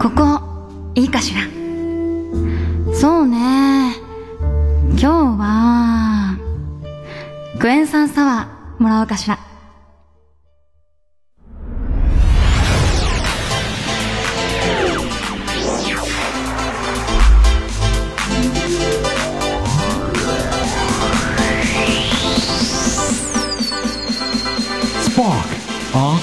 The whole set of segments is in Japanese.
ここいいかしら。そうね、今日はクエン酸サワーもらおうかしら。 Spark on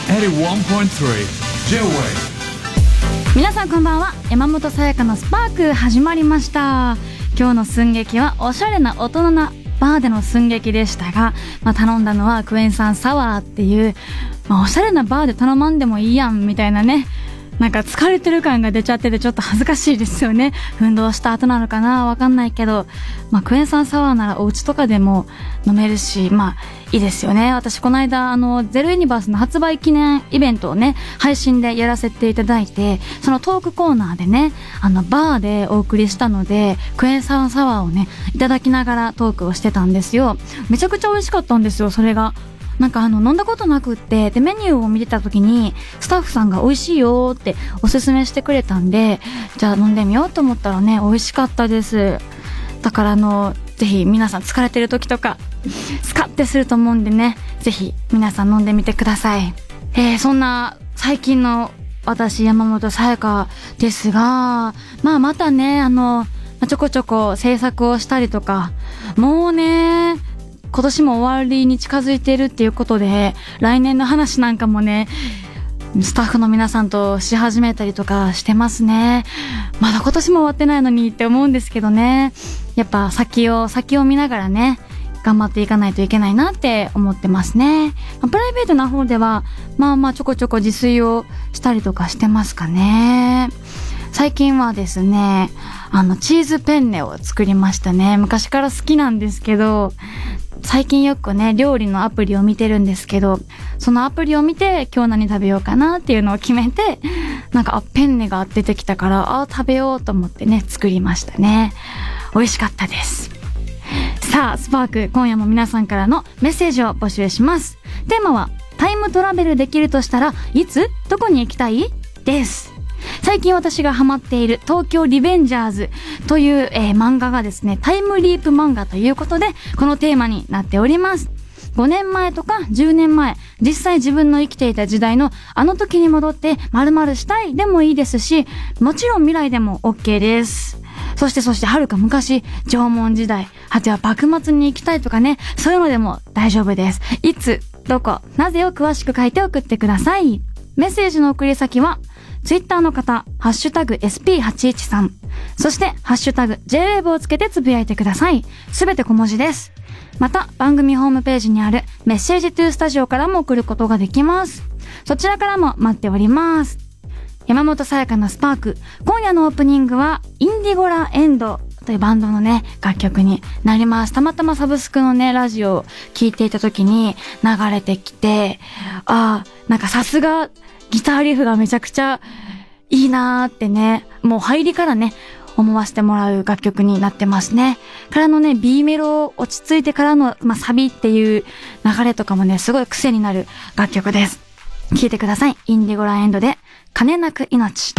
81.3 J-Wave。 皆さんこんばんは。山本さやかのスパーク始まりました。今日の寸劇はおしゃれな大人なバーでの寸劇でしたが、頼んだのはクエン酸サワーっていう、おしゃれなバーで頼まんでもいいやんみたいなね、なんか疲れてる感が出ちゃっててちょっと恥ずかしいですよね。運動した後なのかな、わかんないけど、クエン酸サワーならお家とかでも飲めるし、いいですよね。私この間ゼロユニバースの発売記念イベントをね、配信でやらせていただいて、そのトークコーナーでね、バーでお送りしたので、クエン酸サワーをねいただきながらトークをしてたんですよ。めちゃくちゃ美味しかったんですよ。それがなんか飲んだことなくって、でメニューを見てた時にスタッフさんが美味しいよっておすすめしてくれたんで、じゃあ飲んでみようと思ったらね、美味しかったです。だからぜひ皆さん疲れてる時とかスカッてすると思うんでね、ぜひ皆さん飲んでみてください。そんな最近の私山本さやかですが、またねちょこちょこ制作をしたりとか、もうね今年も終わりに近づいているっていうことで、来年の話なんかもねスタッフの皆さんとし始めたりとかしてますね。まだ今年も終わってないのにって思うんですけどね、やっぱ先を見ながらね頑張っていかないといけないなって思ってますね。プライベートな方ではちょこちょこ自炊をしたりとかしてますかね。最近はですねチーズペンネを作りましたね。昔から好きなんですけど、最近よくね料理のアプリを見てるんですけど、そのアプリを見て今日何食べようかなっていうのを決めて、なんかペンネが出てきたから食べようと思ってね作りましたね。美味しかったです。さあスパーク、今夜も皆さんからのメッセージを募集します。テーマはタイムトラベルできるとしたらいつどこに行きたいです。最近私がハマっている東京リベンジャーズという、漫画がですねタイムリープ漫画ということでこのテーマになっております。5年前とか10年前、実際自分の生きていた時代のあの時に戻って〇〇したいでもいいですし、もちろん未来でも OK です。そしてはるか昔、縄文時代、果ては幕末に行きたいとかね、そういうのでも大丈夫です。いつ、どこ、なぜを詳しく書いて送ってください。メッセージの送り先はツイッターの方、ハッシュタグ SP813、そしてハッシュタグ JWAVE をつけてつぶやいてください。すべて小文字です。また番組ホームページにあるメッセージトゥースタジオからも送ることができます。そちらからも待っております。山本さやかのスパーク、今夜のオープニングはインディゴラエンドというバンドのね楽曲になります。たまたまサブスクのねラジオを聞いていた時に流れてきて、なんかさすがギターリフがめちゃくちゃいいなーってね、もう入りからね思わせてもらう楽曲になってますね。からのね B メロ落ち着いてからの、サビっていう流れとかもねすごい癖になる楽曲です。聴いてください。インディゴラエンドで金なく命。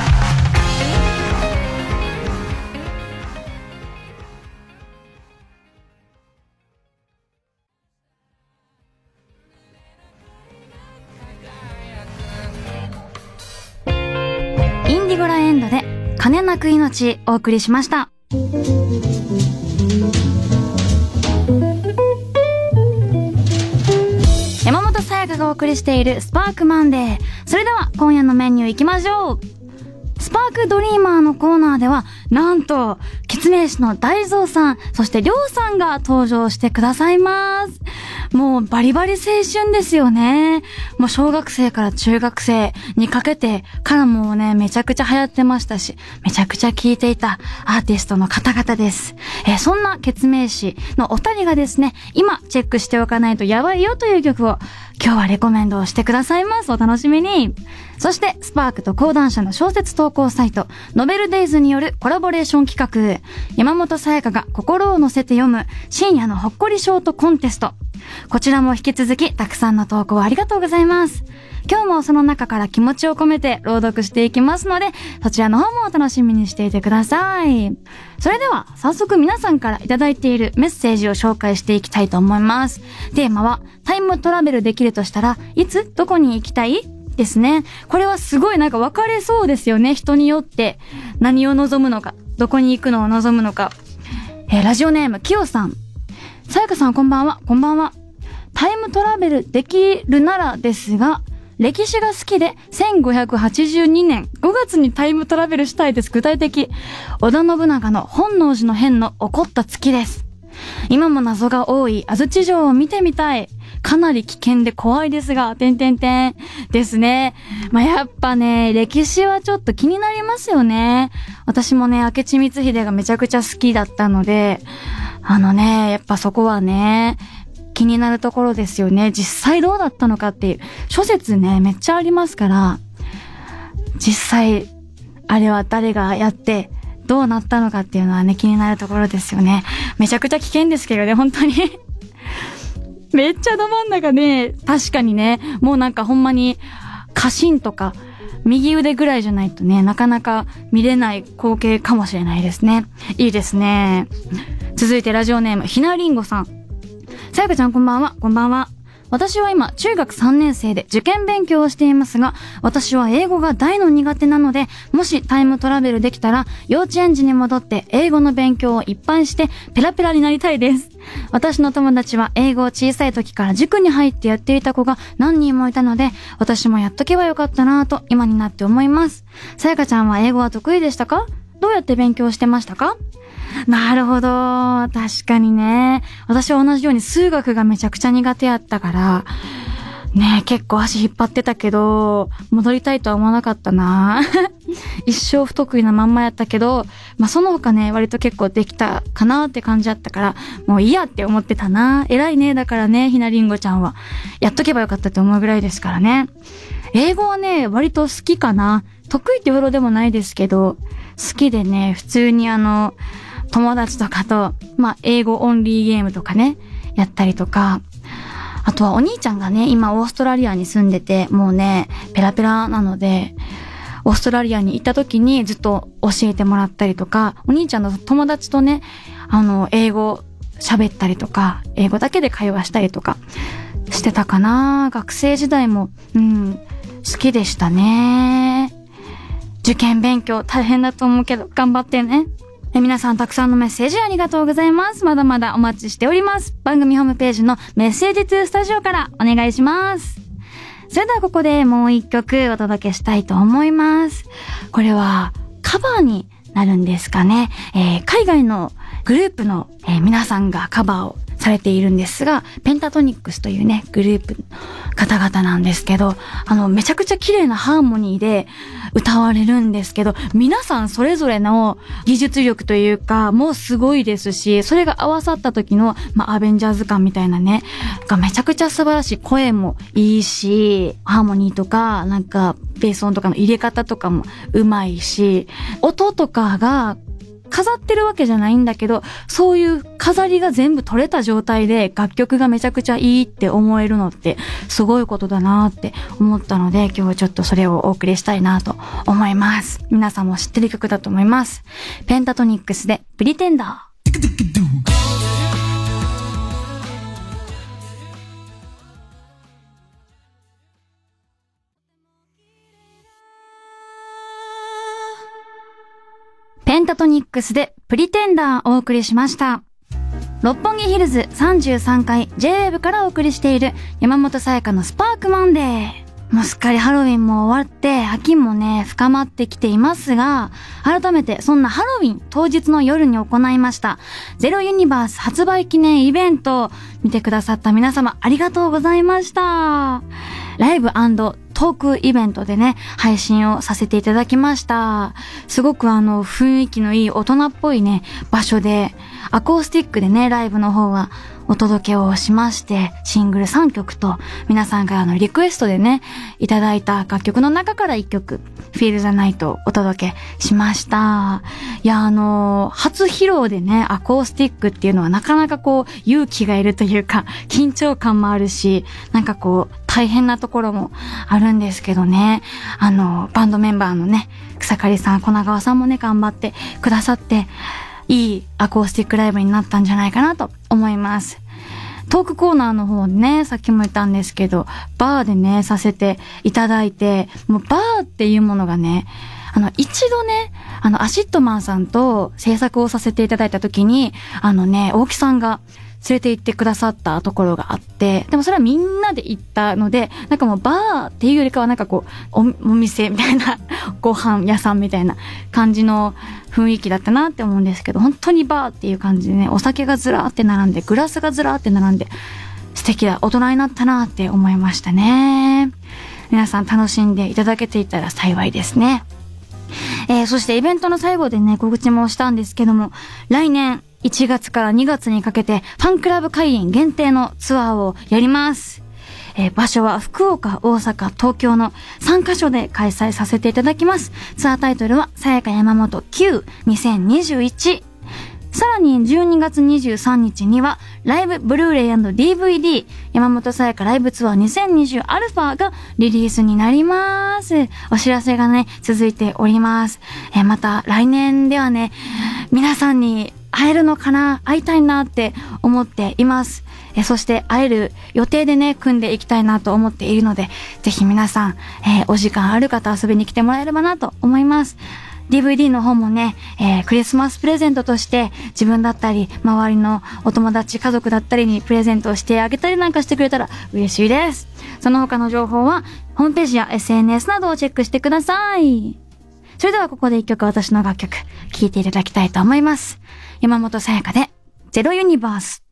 インディゴラエンドで金なく命お送りしました。山本さやかがお送りしているスパークマンデー。それでは今夜のメニュー行きましょう。スパークドリーマーのコーナーではなんとケツメイシの大蔵さん、そしてりょうさんが登場してくださいます。もうバリバリ青春ですよね。もう小学生から中学生にかけてからもねめちゃくちゃ流行ってましたし、めちゃくちゃ聴いていたアーティストの方々です。そんなケツメイシのお二人がですね、今チェックしておかないとやばいよという曲を今日はレコメンドをしてくださいます。お楽しみに。そしてスパークと講談社の小説投稿サイトノベルデイズによるコラボレーション企画、山本さやかが心を乗せて読む深夜のほっこりショートコンテスト。こちらも引き続きたくさんの投稿ありがとうございます。 今日もその中から気持ちを込めて朗読していきますので、そちらの方もお楽しみにしていてください。それでは早速皆さんからいただいているメッセージを紹介していきたいと思います。テーマはタイムトラベルできるとしたらいつどこに行きたいですね。これはすごいなんか分かれそうですよね。人によって何を望むのか、どこに行くのを望むのか。ラジオネームきよさん。さやかさんこんばんは。こんばんは。タイムトラベルできるならですが、歴史が好きで1582年5月にタイムトラベルしたいです。具体的。織田信長の本能寺の変の起こった月です。今も謎が多い安土城を見てみたい。かなり危険で怖いですが、ですね。やっぱね、歴史はちょっと気になりますよね。私もね、明智光秀がめちゃくちゃ好きだったので、やっぱそこはね、気になるところですよね。実際どうだったのかっていう諸説ね、めっちゃありますから、実際あれは誰がやってどうなったのかっていうのはね、気になるところですよね。めちゃくちゃ危険ですけどね、本当にめっちゃど真ん中ね、確かにね、もうなんかほんまに家臣とか右腕ぐらいじゃないとね、なかなか見れない光景かもしれないですね。いいですね。続いてラジオネームひなりんごさん。さやかちゃんこんばんは。こんばんは。私は今中学3年生で受験勉強をしていますが、私は英語が大の苦手なので、もしタイムトラベルできたら幼稚園児に戻って英語の勉強をいっぱいしてペラペラになりたいです。私の友達は英語を小さい時から塾に入ってやっていた子が何人もいたので、私もやっとけばよかったなぁと今になって思います。さやかちゃんは英語は得意でしたか？どうやって勉強してましたか？なるほど。確かにね。私は同じように数学がめちゃくちゃ苦手やったから、ね、結構足引っ張ってたけど、戻りたいとは思わなかったな。一生不得意なまんまやったけど、その他ね、割と結構できたかなって感じだったから、もういいやって思ってたな。偉いね。だからね、ひなりんごちゃんは。やっとけばよかったって思うぐらいですからね。英語はね、割と好きかな。得意ってほどでもないですけど、好きでね、普通に友達とかと、英語オンリーゲームとかね、やったりとか、あとはお兄ちゃんがね、今オーストラリアに住んでて、もうね、ペラペラなので、オーストラリアに行った時にずっと教えてもらったりとか、お兄ちゃんの友達とね、英語喋ったりとか、英語だけで会話したりとかしてたかな。学生時代も、好きでしたね。受験勉強大変だと思うけど、頑張ってね。皆さんたくさんのメッセージありがとうございます。まだまだお待ちしております。番組ホームページのメッセージトゥースタジオからお願いします。それではここでもう一曲お届けしたいと思います。これはカバーになるんですかね。海外のグループの、皆さんがカバーをされているんですが、ペンタトニックスというね、グループの方々なんですけど、めちゃくちゃ綺麗なハーモニーで歌われるんですけど、皆さんそれぞれの技術力というか、もうすごいですし、それが合わさった時の、アベンジャーズ感みたいなね、がめちゃくちゃ素晴らしい。声もいいし、ハーモニーとか、なんか、ベース音とかの入れ方とかもうまいし、音とかが、飾ってるわけじゃないんだけど、そういう飾りが全部取れた状態で楽曲がめちゃくちゃいいって思えるのってすごいことだなって思ったので、今日はちょっとそれをお送りしたいなと思います。皆さんも知ってる曲だと思います。ペンタトニックスでプリテンダー。ペンタトニックスでプリテンダーをお送りしました。六本木ヒルズ33階 J-Wave からお送りしている山本さやかのスパークマンデー。もうすっかりハロウィンも終わって秋もね深まってきていますが、改めてそんなハロウィン当日の夜に行いましたゼロユニバース発売記念イベント、見てくださった皆様ありがとうございました。ライブ&トークイベントでね、配信をさせていただきました。すごく雰囲気のいい大人っぽいね、場所で、アコースティックでね、ライブの方はお届けをしまして、シングル3曲と皆さんからのリクエストでね、いただいた楽曲の中から1曲、Feel the Night をお届けしました。いや、初披露でね、アコースティックっていうのはなかなかこう、勇気がいるというか、緊張感もあるし、なんかこう、大変なところもあるんですけどね、バンドメンバーのね、草刈さん、小長川さんもね、頑張ってくださって、いいアコースティックライブになったんじゃないかなと思います。トークコーナーの方ね、さっきも言ったんですけど、バーでね、させていただいて、もうバーっていうものがね、一度ね、アシッドマンさんと制作をさせていただいた時に、大木さんが連れて行ってくださったところがあって、でもそれはみんなで行ったので、なんかもうバーっていうよりかはなんかこう、お店みたいな、ご飯屋さんみたいな感じの雰囲気だったなって思うんですけど、本当にバーっていう感じでね、お酒がずらーって並んで、グラスがずらーって並んで、素敵な大人になったなって思いましたね。皆さん楽しんでいただけていたら幸いですね。そしてイベントの最後でね、告知もしたんですけども、来年1月から2月にかけてファンクラブ会員限定のツアーをやります。場所は福岡、大阪、東京の3カ所で開催させていただきます。ツアータイトルはさやか山本 Q2021。さらに12月23日にはライブブルーレイ&DVD 山本さやかライブツアー2020アルファがリリースになります。お知らせがね、続いております。また来年ではね、皆さんに会えるのかな、会いたいなって思っています。そして会える予定でね、組んでいきたいなと思っているので、ぜひ皆さん、お時間ある方遊びに来てもらえればなと思います。DVD の方もね、クリスマスプレゼントとして自分だったり周りのお友達家族だったりにプレゼントをしてあげたりなんかしてくれたら嬉しいです。その他の情報はホームページや SNS などをチェックしてください。それではここで一曲私の楽曲聴いていただきたいと思います。山本さやかでゼロユニバース。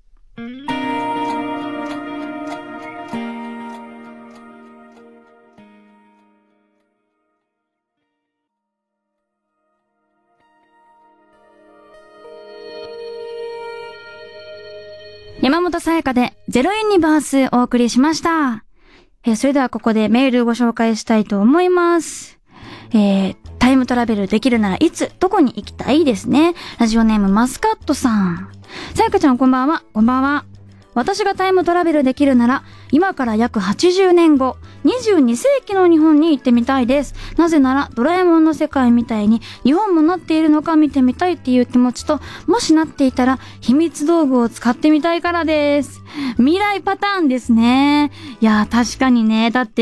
山本さやかでゼロユニバースお送りしました。それではここでメールをご紹介したいと思います。タイムトラベルできるならいつ、どこに行きたいですね。ラジオネームマスカットさん。さやかちゃんこんばんは。こんばんは。私がタイムトラベルできるなら、今から約80年後、22世紀の日本に行ってみたいです。なぜなら、ドラえもんの世界みたいに日本もなっているのか見てみたいっていう気持ちと、もしなっていたら、秘密道具を使ってみたいからです。未来パターンですね。いや、確かにね。だって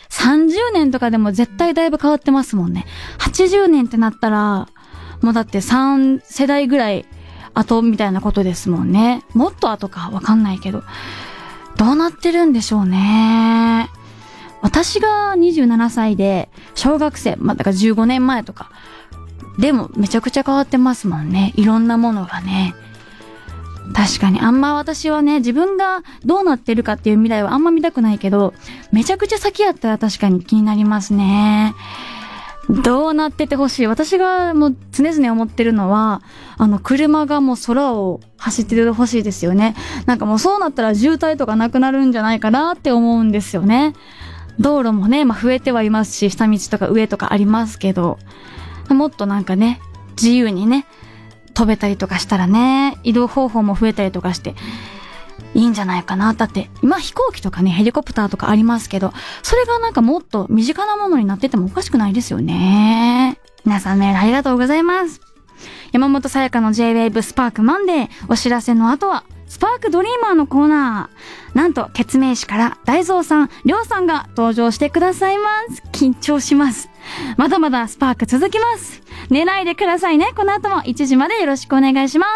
、30年とかでも絶対だいぶ変わってますもんね。80年ってなったら、もうだって3世代ぐらい、後みたいなことですもんね。もっと後かわかんないけど。どうなってるんでしょうね。私が27歳で、小学生、だから15年前とか。でもめちゃくちゃ変わってますもんね。いろんなものがね。確かにあんま私はね、自分がどうなってるかっていう未来はあんま見たくないけど、めちゃくちゃ先やったら確かに気になりますね。どうなっててほしい。私がもう常々思ってるのは、車がもう空を走っててほしいですよね。なんかもうそうなったら渋滞とかなくなるんじゃないかなって思うんですよね。道路もね、増えてはいますし、下道とか上とかありますけど、もっとなんかね、自由にね、飛べたりとかしたらね、移動方法も増えたりとかして、いいんじゃないかな。だって、今飛行機とかね、ヘリコプターとかありますけど、それがなんかもっと身近なものになっててもおかしくないですよね。皆さんメールありがとうございます。山本さやかの J-Wave スパークマンデー。お知らせの後は、スパークドリーマーのコーナー。なんと、ケツメイシから大蔵さん、りょうさんが登場してくださいます。緊張します。まだまだスパーク続きます。寝ないでくださいね。この後も1時までよろしくお願いします。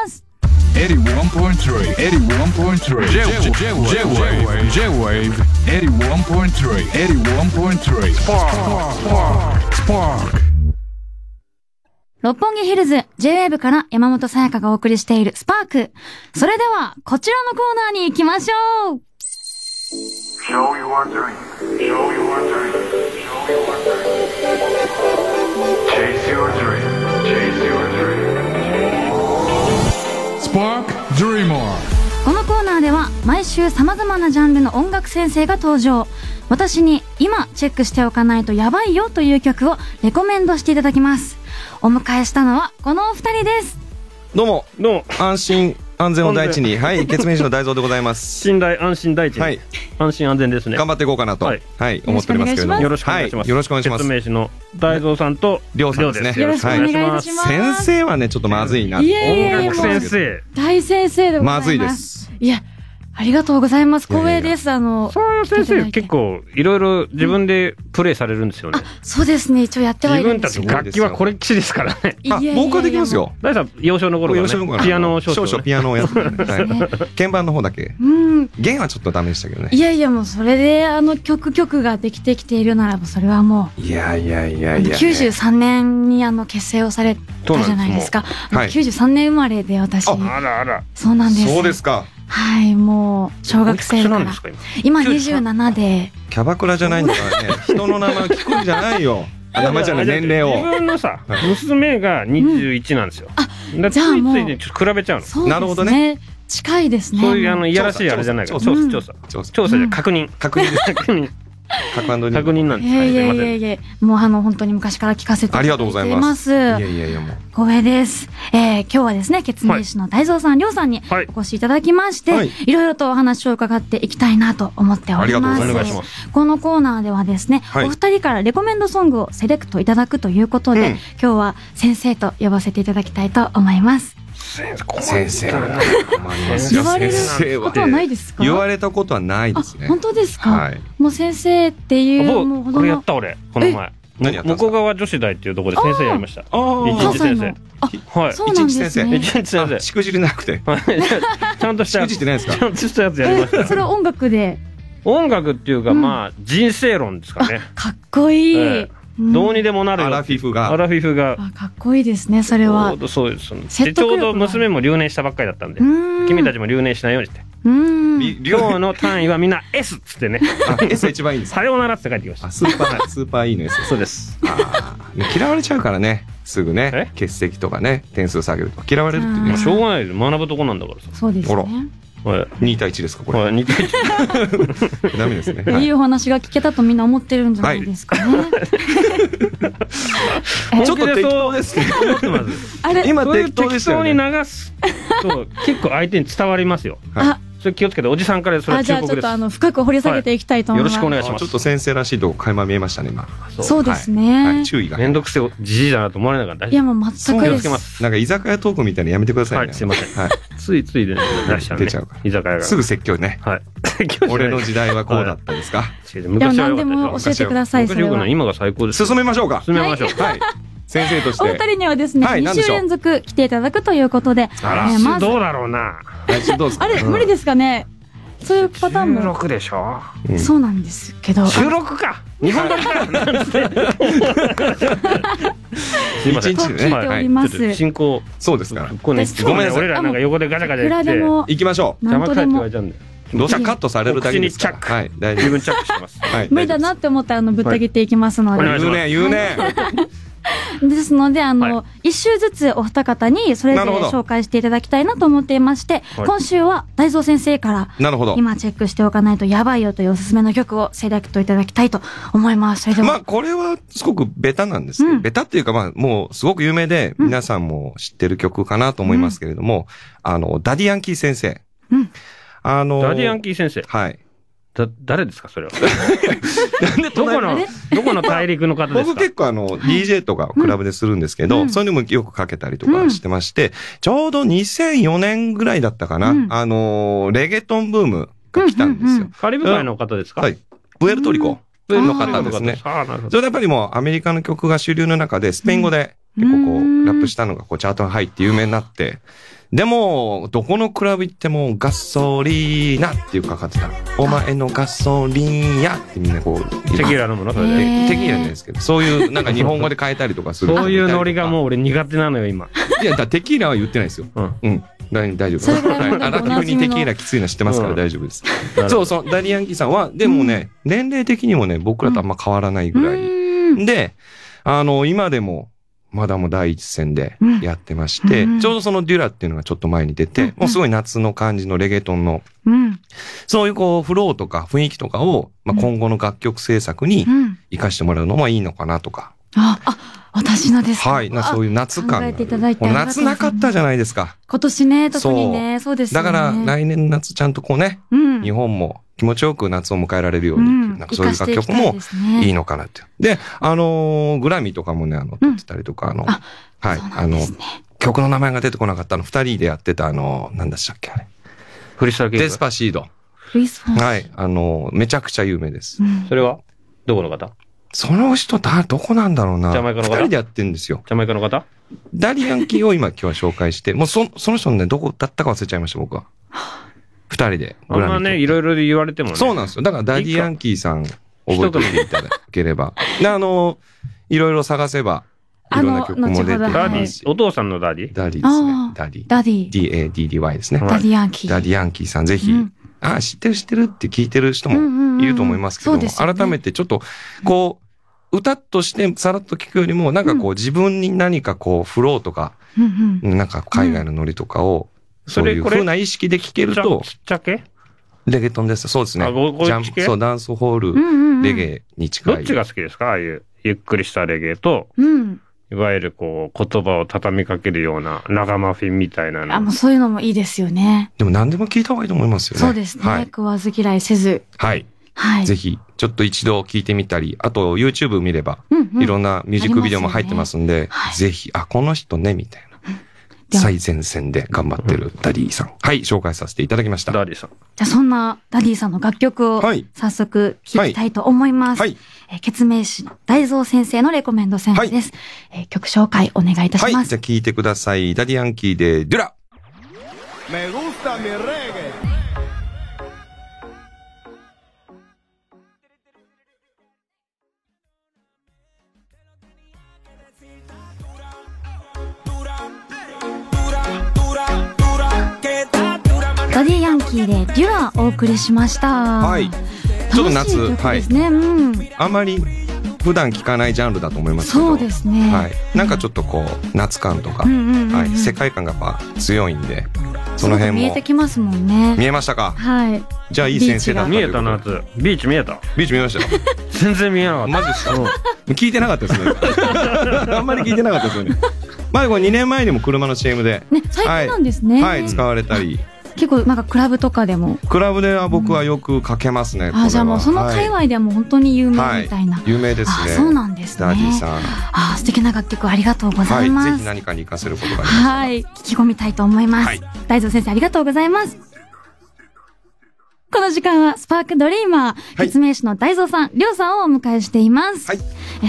81.3 81.3 J-Wave 81.3 81.3 Spark 六本木ヒルズ J-Wave から山本さやかがお送りしているスパーク。それではこちらのコーナーに行きましょう。 Show your dream. Show your dream. Show your dream. Chase your dream. Chase your dream. Spark Dreamer。 このコーナーではる様々なジャンルの音楽先生が登場。私に今チェックしておかないとやばいよという曲をレコメンドしていただきます。お迎えしたのはこのお二人です。 どうも安心安全を第一に、はい、ケツメイシの大蔵でございます。 信頼安心第一に、はい、安心安全ですね。 頑張っていこうかなと、はい、思っておりますけれども、 よろしくお願いします。 よろしくお願いします。 ケツメイシの大蔵さんとりょうさんですね。 よろしくお願いします。 先生はねちょっとまずいな。 音楽先生、 大先生でございます。 まずいです。 いや、ありがとうございます。光栄です。 そういう先生結構いろいろ自分でプレイされるんですよね。 そうですね。一応やってはいるんです。 自分たち楽器はこれっきりですからね。 僕はできますよ。 大さん幼少の頃からピアノ少々 ピアノをやって鍵盤の方だけ。弦はちょっとダメでしたけどね。 いやいや、もうそれで曲ができてきているならば、それはもう。 いや 93年に結成をされたじゃないですか。93年生まれで私。 あら。 そうなんです。 そうですか。 はい、もう小学生から今27で。 キャバクラじゃないんだからね。人の名前を聞くんじゃないよ。名前じゃない、年齢を。 自分のさ娘が21なんですよ。 じゃあもうついついちょっと比べちゃうの。 なるほどね。 近いですね。 そういういやらしいあれじゃないから。調査で確認確認なんです。 いやもう本当に昔から聞かせていただいています。ありがとうございます。 いやもう光栄です。今日はですね、ケツメイシの大蔵さん、りょうさんにお越しいただきまして、いろいろとお話を伺っていきたいなと思っております。 ありがとうございます。 このコーナーではですね、お二人からレコメンドソングをセレクトいただくということで、今日は先生と呼ばせていただきたいと思います。 先生は困りますよ。 言われることはないですか？ 言われたことはないですね。 本当ですか？もう先生っていうもうほどの。 これやった俺この前。向川女子大っていうところで先生やりました。一日先生。 はい。そうなんですね。 一日先生。 しくじりなくて。 ちゃんとした。 しくじってないですか？ ちゃんとしたやつやりました。 それは音楽で。 音楽っていうかまあ人生論ですかね。 かっこいい。 どうにでもなるよ。 アラフィフが。 かっこいいですね、それは。 そうです。で、ちょうど娘も留年したばっかりだったんで、君たちも留年しないようにして。今日の単位はみんな S っつってね。 S 一番いいんです。 さようならって書いてきました。 スーパーいいの S。 そうです。 嫌われちゃうからね。すぐね。欠席とかね、点数下げるとか嫌われるってね。 しょうがないです。学ぶとこなんだからさ。 そうですね。 2対1ですかこれ。 2対1。 ダメですね。 いいお話が聞けたとみんな思ってるんじゃないですかね。 ちょっと適当ですけど思ってます。今適当でしたよね。 適当に流すと結構相手に伝わりますよ。それ気をつけて、おじさんからそれは忠告です。 じゃあちょっと深く掘り下げていきたいと思います。 よろしくお願いします。 ちょっと先生らしいとこ垣間見えましたね今。 そうですね。 注意が。 めんどくせえじじいだなと思われなかった。 いやもう全くです。 なんか居酒屋トークみたいにやめてくださいね。 はい、すいません。はい。ついでね出しちゃうね。 出ちゃうから。 居酒屋が。 すぐ説教ね。 はい。 俺の時代はこうだったですか。 昔は何でも教えてください。 昔よくない。今が最高です。 進めましょうか。 進めましょう。 はい。先生として。 お二人にはですね、2週連続来ていただくということで。 来週どうだろうな。 来週どうですか。 あれ無理ですかね。そういうパターンも。 収録でしょ。 そうなんですけど。 収録か。日本撮りか。なんつって。すいません。進行。 そうですから。 ごめんなさい。俺らなんか横でガチャガチャやって。 行きましょう。 邪魔くさいって言われちゃうんで。 どうせカットされるだけですから。 はい。自分チャックしてます。 無理だなって思ったらぶった切っていきますので。 言うね。 ですので一週ずつお二方にそれぞれ紹介していただきたいなと思っていまして、今週は大蔵先生から今チェックしておかないとやばいよというおすすめの曲をセレクトいただきたいと思います。それではまあこれはすごくベタなんですけど、ベタっていうかまあもうすごく有名で皆さんも知ってる曲かなと思いますけれども、ダディヤンキー先生。 ダディヤンキー先生。 はい。 誰ですかそれは。どこの大陸の方ですか？ 僕結構DJ とかクラブでするんですけど、そういうのもよくかけたりとかしてまして、ちょうど2004年ぐらいだったかな、レゲトンブームが来たんですよ。 カリブ海の方ですか？ はい。プエルトリコの方ですね。それでやっぱりもうアメリカの曲が主流の中でスペイン語で結構こうラップしたのがチャートに入って有名になって、でも、どこのクラブ行ってもガソリーナっていうかかってた。お前のガソリンやってみんなこう。 テキーラ飲むのそれで。 テキーラじゃないですけど、そういうなんか日本語で変えたりとかする。 そういうノリがもう俺苦手なのよ今。 いや、テキーラは言ってないですよ。うん。大丈夫。アラフィフにテキーラきついの知ってますから大丈夫です。そう、ダディヤンキーさんは、でもね、年齢的にもね、僕らとあんま変わらないぐらい。で、今でも、 まだもう第一線でやってまして、ちょうどそのデュラっていうのがちょっと前に出て、もうすごい夏の感じのレゲトンの、そういうこうフローとか雰囲気とかを、まあ、今後の楽曲制作に活かしてもらうのもいいのかなとか。 私のですか。 はい。そういう夏感。 考えていただいて夏なかったじゃないですか。 今年ね、特にね、そうですね。 だから来年夏ちゃんとこうね、日本も気持ちよく夏を迎えられるように、なんかそういう楽曲もいいのかなって。で、グラミーとかもね、撮ってたりとか、はい、曲の名前が出てこなかった二人でやってた何でしたっけあれ。 フリスターキング。 デスパシード。はい、めちゃくちゃ有名です。 それはどこの方？ その人どこなんだろうな。 ジャマイカの方？ 二人でやってんですよ。 ジャマイカの方？ ダディヤンキーを今日は紹介して、もうその人のね、どこだったか忘れちゃいました、僕は。二人で。 あんまね、いろいろ言われてもね。 そうなんですよ。だからダディヤンキーさん覚えておいていただければ。で、いろいろ探せば、いろんな曲も出てます。 お父さんのダディ？ ダディですね。ダディ。 ダディ。 DADDY ですね。 ダディヤンキー。 ダディヤンキーさん、ぜひ。知ってるって聞いてる人もいると思いますけども、改めてちょっと、こう、歌としてさらっと聞くよりも、なんかこう自分に何かこうフローとか、なんか海外のノリとかを、そういう風な意識で聞けると、 ちっちゃけレゲトンです。そうですね。ジャンプ、そう、ダンスホール、レゲに近い。 どっちが好きですか？ああいうゆっくりしたレゲと、いわゆるこう言葉を畳みかけるようなラガマフィンみたいなの。 もうそういうのもいいですよね。 でも何でも聞いた方がいいと思いますよね。 そうですね。食わず嫌いせず。 はい。はい。ぜひ、ちょっと一度聞いてみたり、あと YouTube 見れば、いろんなミュージックビデオも入ってますんで、ぜひ、この人ね、みたいな。最前線で頑張ってるダディさん。はい、紹介させていただきました。 ダディさん。 じゃあそんなダディさんの楽曲を早速聴きたいと思います。はい。ケツメイシの大蔵先生のレコメンド戦です。曲紹介お願いいたします。はい、 じゃあ聴いてください。ダディヤンキーでデュラ。 Me gusta mi reggae. ダディヤンキーでデュラお送りしました。 はい。ちょっと夏、 はい。 あんまり普段聞かないジャンルだと思いますけど。 そうですね。 はい。なんかちょっとこう夏感とか、はい。世界観がやっぱ強いんで、その辺も見えてきますもんね。 見えましたか？ はい。 じゃあいい先生だった。 見えた夏。ビーチ見えた？ ビーチ見えましたよ。 全然見えなかった。 マジですか？聞いてなかったですね。あんまり聞いてなかったですよね。まあこれ2年前にも車の CM で、 ね、最近なんですね。 はい、使われたり。 結構なんかクラブとかでも。 クラブでは僕はよくかけますね。 じゃあもうその界隈ではもう本当に有名みたいな。 有名ですね。 そうなんですね。 ダディさん。 素敵な楽曲ありがとうございます。 ぜひ何かに活かせることがあります。 はい、聞き込みたいと思います。大蔵先生ありがとうございます。この時間はスパークドリーマー、ケツメイシの大蔵さん、りょうさんをお迎えしています。はい。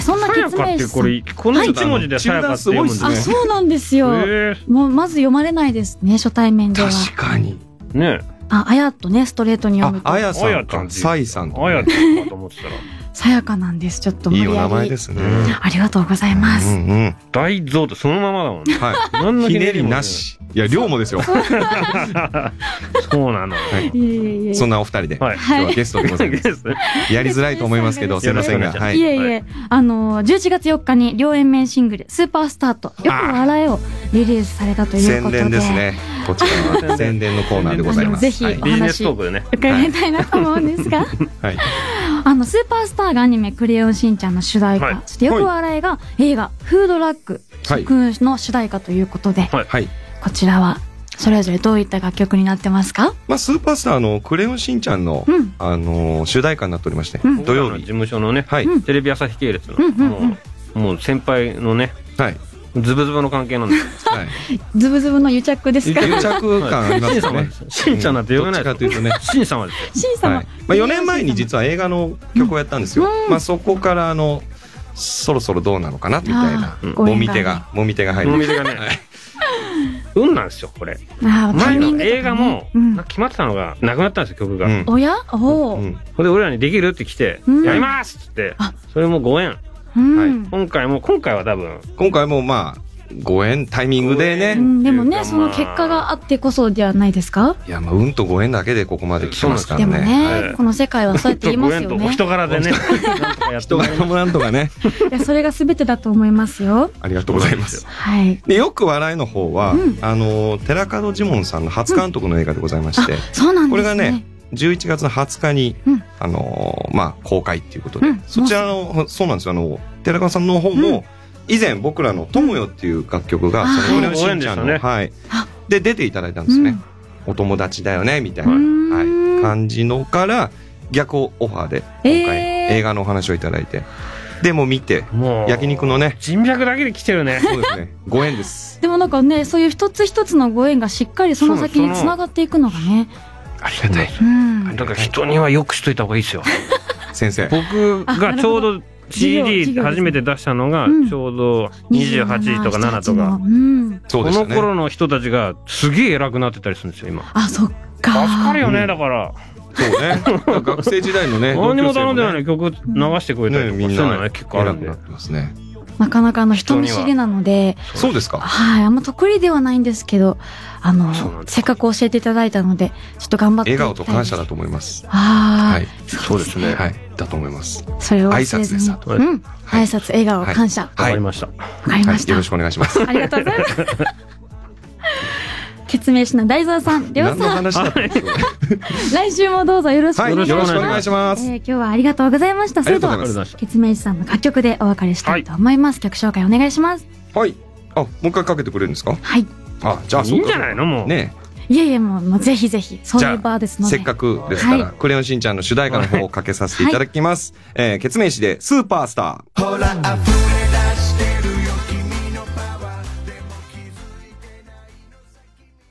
そんなケツメイシさん。 この一文字でさやかって読むんですね。 そうなんですよ。もうまず読まれないですね、初対面では。 確かに。 ね。 あやとね、ストレートに読むと。 あやさんか、サイさん。 あやちゃんかと思ってたら。 さやかなんです。ちょっといいお名前ですね。 ありがとうございます。 大蔵ってそのままだもんね。 はい。何のひねりなし。いや、量もですよ。 そうなの。 そんなお二人で。今日はゲストでございます。やりづらいと思いますけど、すいませんが。 いえいえ、11月4日に両 A 面シングル、スーパースタート、よく笑えをリリースされたということで。 宣伝ですね。こちらは宣伝のコーナーでございます。 ぜひお話伺いたいなと思うんですが。はい。スーパースターがアニメクレヨンしんちゃんの主題歌、そしてよく笑いが映画フードラックの主題歌ということで、こちらはそれぞれどういった楽曲になってますか？ まあスーパースターのクレヨンしんちゃんの主題歌になっておりまして、土曜日事務所のね、テレビ朝日系列のもう先輩のね、ズブズブの関係なんです。 ズブズブの癒着ですか？ 癒着感ありますよね。 しんちゃんなんて呼べないです。 どっちかというとね、 しん様ですよ。しん様。 まあ4年前に実は映画の曲をやったんですよ。まあそこからそろそろどうなのかなみたいなもみ手が入る。 もみ手がね。運なんですよこれ。前の映画も決まってたのがなくなったんですよ曲が。 おや？おお。 それで俺らにできるって来てやりますって。それもご縁。今回は多分今回もまあご縁、タイミングでね。 でもね、その結果があってこそではないですか？ いや、運とご縁だけでここまで来てますからね。 でもね、この世界はそうやって言いますよね。 お人柄でね。 人柄もなんとかね。 いや、それが全てだと思いますよ。 ありがとうございます。 はい。 で、よく笑いの方は、寺門ジモンさんの初監督の映画でございまして。 そうなんですね。 これがね、11月の20日に、公開っていうことで、そちらの、そうなんですよ、寺門さんの方も、以前僕らの友よっていう楽曲が、そのクレヨンしんちゃんの、はい。で、出ていただいたんですね。お友達だよね、みたいな、感じのから、逆オファーで、今回、映画のお話をいただいて、でも見て、焼肉のね。 人脈だけで来てるね。 そうですね。ご縁です。 でもなんかね、そういう一つ一つのご縁がしっかりその先に繋がっていくのがね。 ありがたい。 だから人にはよくしといた方がいいですよ。 先生。 僕がちょうど、CD 初めて出したのがちょうど28とか7とか、この頃の人たちがすげえ偉くなってたりするんですよ今。 あ、そっか。 助かるよね、だから。 そうね。学生時代のね、 何も頼んでないのに曲流してくれたりとかそういうのね結構あるんで。 なかなか人見知りなので。 そうですか。 はい、あんま得意ではないんですけど、せっかく教えていただいたので、ちょっと頑張って。 笑顔と感謝だと思います。 はい。 そうですね。 はい。だと思います。 それを挨拶です。 挨拶、笑顔、感謝。 わかりました。 わかりました。 よろしくお願いします。 ありがとうございます。決命師の大蔵さん、りょうさん。来週もどうぞよろしくお願いします。今日はありがとうございました。それでは、決命師さんの楽曲でお別れしたいと思います。曲紹介お願いします。 はい。あ、もう一回かけてくれるんですか？ はい。 あ、じゃあいいんじゃないのもう。 ね。 いやいや、もうぜひぜひ、そういう場ですので。 せっかくですから、クレヨンしんちゃんの主題歌の方をかけさせていただきます。決命師でスーパースター。ほら、溢れ出してるよ、君のパワーでも気づいてないの先に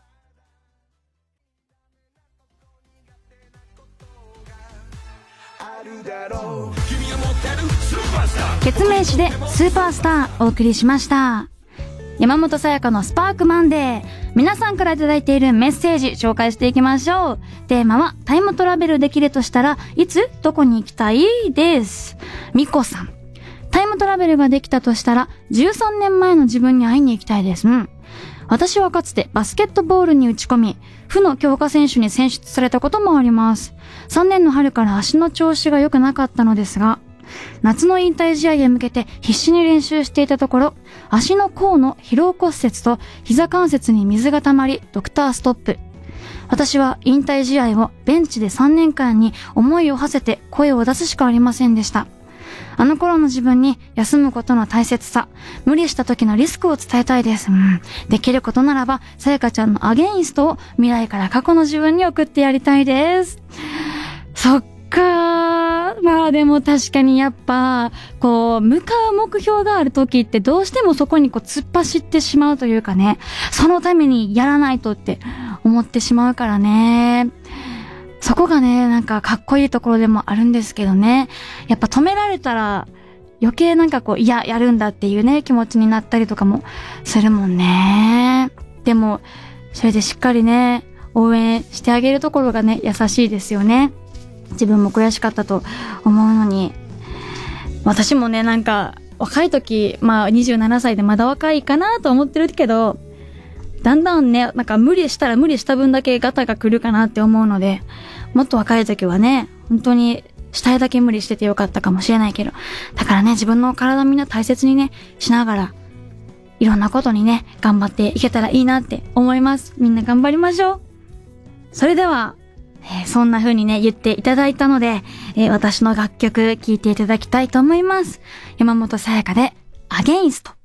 はあるだろう。君が持ってるスーパースター。決命師でスーパースターお送りしました。山本さやかのスパークマンデー。皆さんからいただいているメッセージ紹介していきましょう。テーマはタイムトラベルできるとしたらいつどこに行きたいです。みこさん。タイムトラベルができたとしたら13年前の自分に会いに行きたいです。私はかつてバスケットボールに打ち込み、府の強化選手に選出されたこともあります。3年の春から足の調子が良くなかったのですが、夏の引退試合へ向けて必死に練習していたところ、足の甲の疲労骨折と膝関節に水が溜まり、ドクターストップ。私は引退試合をベンチで3年間に思いを馳せて声を出すしかありませんでした。あの頃の自分に休むことの大切さ、無理した時のリスクを伝えたいです。できることならば、さやかちゃんのアゲインストを未来から過去の自分に送ってやりたいです。そっか。まあでも確かにやっぱ、向かう目標がある時ってどうしてもそこに突っ走ってしまうというかね、そのためにやらないとって思ってしまうからね。そこがね、なんかかっこいいところでもあるんですけどね。やっぱ止められたら余計なんかいや、やるんだっていうね、気持ちになったりとかもするもんね。でも、それでしっかりね、応援してあげるところがね、優しいですよね。自分も悔しかったと思うのに、私もね、なんか若い時、27歳でまだ若いかなと思ってるけど、だんだんね、なんか無理したら無理した分だけガタが来るかなって思うので、もっと若い時はね、本当にしたいだけ無理しててよかったかもしれないけど、だからね、自分の体みんな大切にね、しながら、いろんなことにね、頑張っていけたらいいなって思います。みんな頑張りましょう。それでは、そんな風にね、言っていただいたので、私の楽曲聴いていただきたいと思います。山本さやかで、アゲインスト。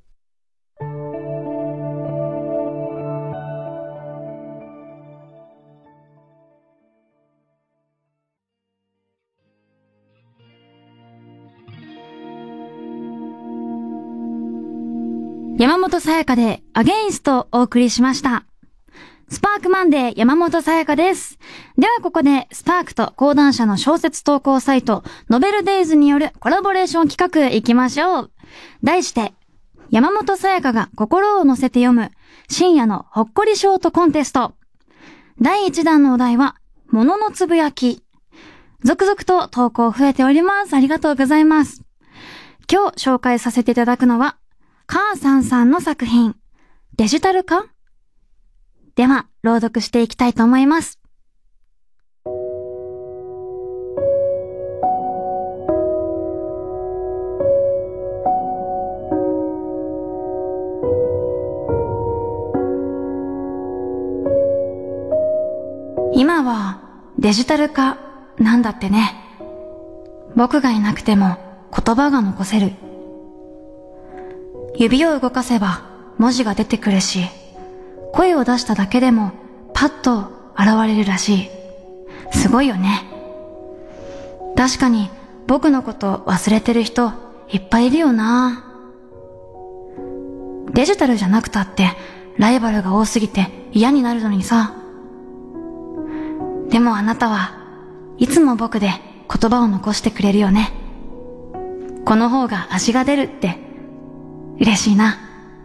山本さやかで、アゲインストをお送りしました。スパークマンデー山本さやかです。ではここでスパークと講談社の小説投稿サイトノベルデイズによるコラボレーション企画いきましょう。題して山本さやかが心を乗せて読む深夜のほっこりショートコンテスト。第1弾のお題は物のつぶやき。続々と投稿増えております。ありがとうございます。今日紹介させていただくのは母さんさんの作品、デジタル化？では、朗読していきたいと思います。今はデジタル化なんだってね。僕がいなくても言葉が残せる。指を動かせば文字が出てくるし、声を出しただけでもパッと現れるらしい。すごいよね。確かに僕のこと忘れてる人いっぱいいるよな。デジタルじゃなくたってライバルが多すぎて嫌になるのにさ。でもあなたはいつも僕で言葉を残してくれるよね。この方が味が出るって嬉しいな。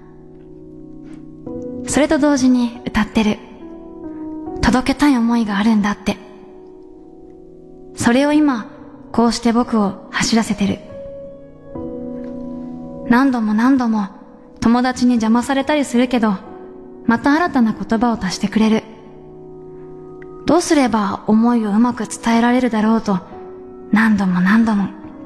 それと同時に歌ってる。届けたい思いがあるんだって。それを今こうして僕を走らせてる。何度も何度も友達に邪魔されたりするけど、また新たな言葉を足してくれる。どうすれば思いをうまく伝えられるだろうと何度も何度も。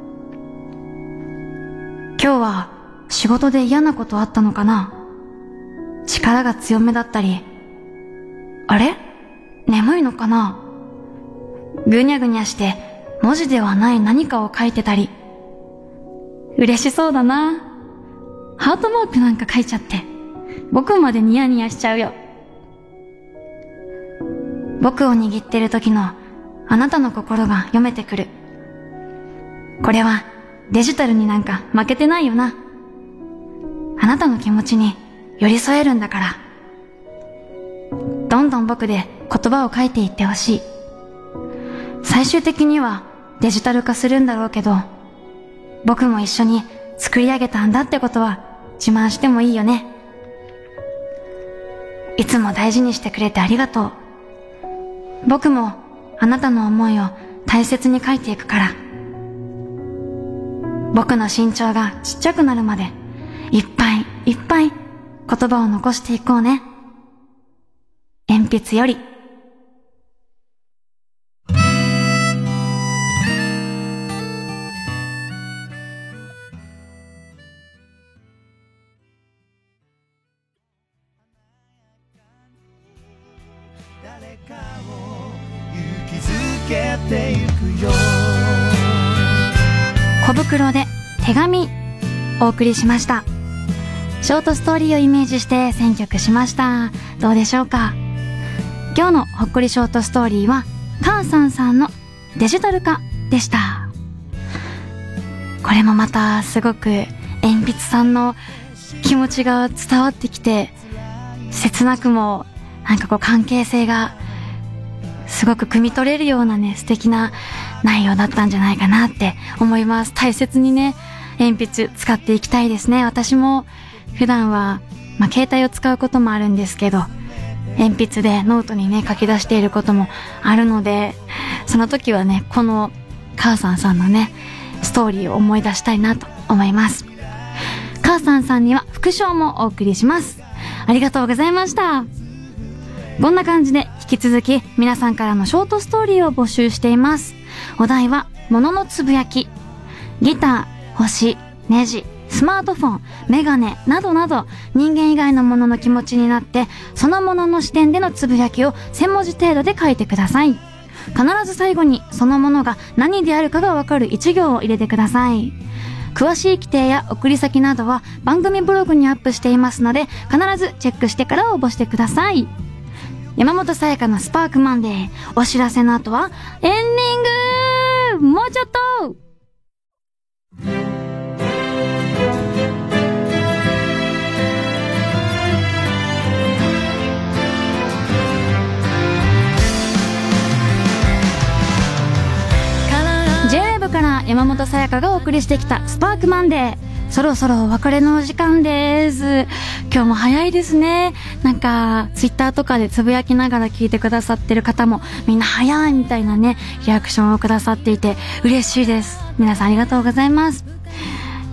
今日は仕事で嫌なことあったのかな。力が強めだったり、あれ？眠いのかな。ぐにゃぐにゃして文字ではない何かを書いてたり。嬉しそうだな。ハートマークなんか書いちゃって僕までニヤニヤしちゃうよ。僕を握ってる時のあなたの心が読めてくる。これはデジタルになんか負けてないよな。あなたの気持ちに寄り添えるんだから。どんどん僕で言葉を書いていってほしい。最終的にはデジタル化するんだろうけど、僕も一緒に作り上げたんだってことは自慢してもいいよね。いつも大事にしてくれてありがとう。僕もあなたの思いを大切に書いていくから。僕の身長がちっちゃくなるまでいっぱいいっぱい言葉を残していこうね。鉛筆より。小袋で手紙お送りしました。ショートストーリーをイメージして選曲しました。どうでしょうか。今日のほっこりショートストーリーは母さんさんのデジタル化でした。これもまたすごく鉛筆さんの気持ちが伝わってきて、切なくもなんかこう関係性がすごく汲み取れるようなね、素敵な内容だったんじゃないかなって思います。大切にね、鉛筆使っていきたいですね。私も普段は、携帯を使うこともあるんですけど、鉛筆でノートにね、書き出していることもあるので、その時はね、この母さんさんのね、ストーリーを思い出したいなと思います。母さんさんには副賞もお送りします。ありがとうございました。こんな感じで引き続き皆さんからのショートストーリーを募集しています。お題は物のつぶやき、ギター、星、ネジ、スマートフォン、メガネなどなど人間以外のものの気持ちになってそのものの視点でのつぶやきを1000文字程度で書いてください。必ず最後にそのものが何であるかがわかる1行を入れてください。詳しい規定や送り先などは番組ブログにアップしていますので必ずチェックしてから応募してください。山本さやかのスパークマンデー。お知らせの後はエンディング。もうちょっと。J-Web から山本さやかがお送りしてきたスパークマンデー。そろそろお別れのお時間です。今日も早いですね。なんかツイッターとかでつぶやきながら聞いてくださってる方もみんな早いみたいなねリアクションをくださっていて嬉しいです。皆さんありがとうございます。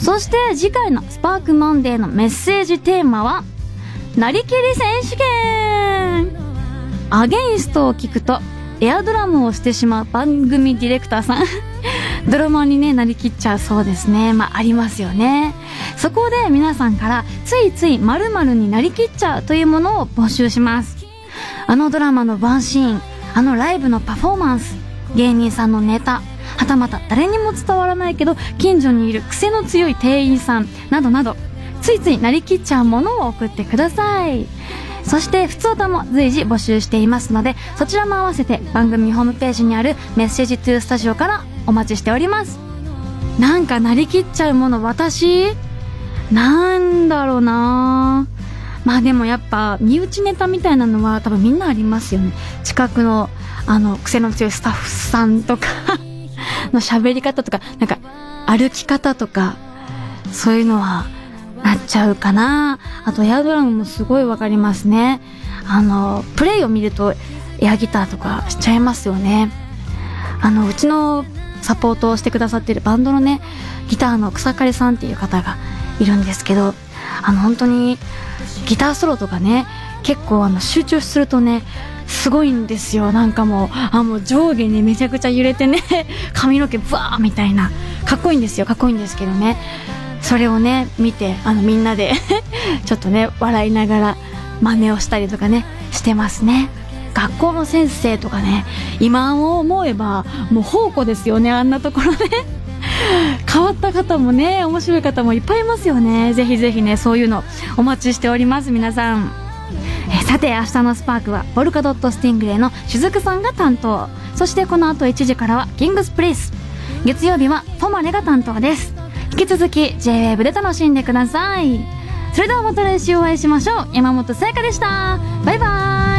そして次回のスパークマンデーのメッセージテーマはなりきり選手権。アゲインストを聞くとエアドラムをしてしまう番組ディレクターさんドラマーにねなりきっちゃうそうですね。ありますよね。そこで皆さんからついつい〇〇になりきっちゃうというものを募集します。あのドラマのワンシーン、あのライブのパフォーマンス、芸人さんのネタ、はたまた誰にも伝わらないけど近所にいる癖の強い店員さんなどなど、ついついなりきっちゃうものを送ってください。そしてふつおたも随時募集していますので、そちらも合わせて番組ホームページにあるメッセージトゥースタジオからお待ちしております。なんかなりきっちゃうもの、私なんだろうな。でもやっぱ身内ネタみたいなのは多分みんなありますよね。近くの癖の強いスタッフさんとかの喋り方とか、なんか歩き方とか、そういうのはなっちゃうかな。あとエアドラムもすごいわかりますね。プレイを見るとエアギターとかしちゃいますよね。うちのサポートをしてくださってるバンドのねギターの草刈さんっていう方がいるんですけど、本当にギターソロとかね結構集中するとねすごいんですよ。なんかもう上下にめちゃくちゃ揺れてね髪の毛ブワーみたいな、かっこいいんですよ。かっこいいんですけどね、それをね見てみんなでちょっとね笑いながら真似をしたりとかねしてますね。学校の先生とかね、今思えばもう宝庫ですよね。あんなところね変わった方もね、面白い方もいっぱいいますよね。ぜひぜひね、そういうのお待ちしております、皆さん。さて、明日のスパークはポルカドットスティングレイのしずくさんが担当、そしてこの後1時からはキングスプレイス、月曜日はフォマレが担当です。引き続き J-WAVE で楽しんでください。それではまた来週お会いしましょう。山本さやかでした。バイバーイ。